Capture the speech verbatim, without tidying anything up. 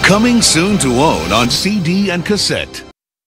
Coming soon to own on C D and cassette.